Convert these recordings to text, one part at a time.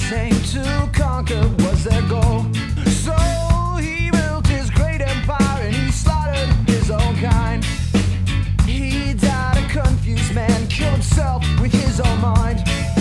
same. To conquer was their goal. So he built his great empire and he slaughtered his own kind. He died a confused man, killed himself with his own mind.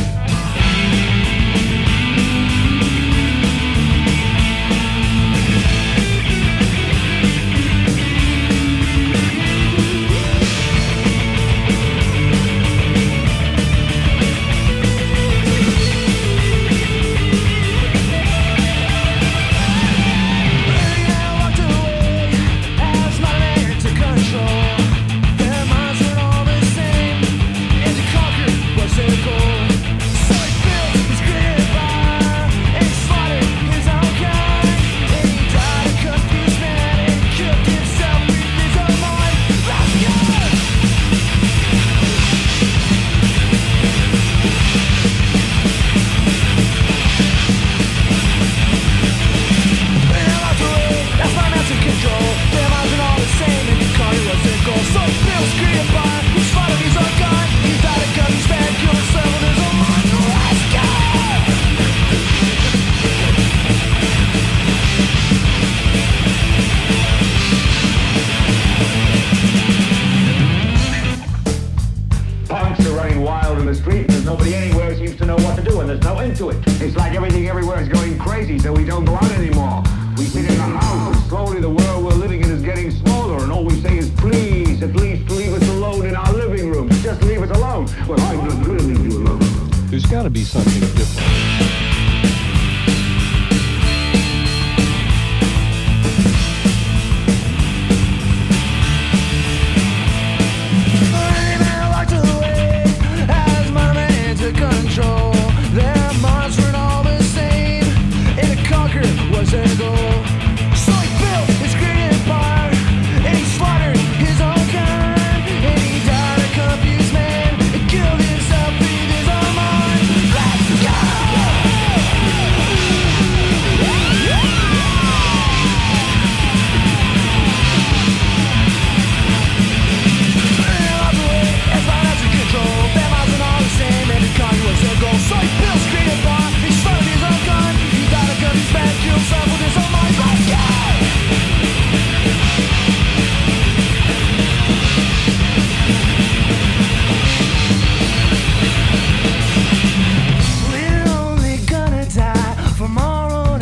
Wild in the street, there's nobody anywhere who seems to know what to do, and there's no end to it. It's like everything everywhere is going crazy, so we don't go out anymore. We sit in the house, and slowly the world we're living in is getting smaller, and all we say is, please, at least leave us alone in our living room. Just leave us alone. Well, I'm not going to leave you alone. There's got to be something different.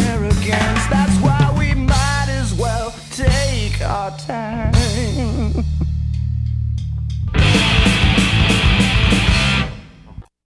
Our time.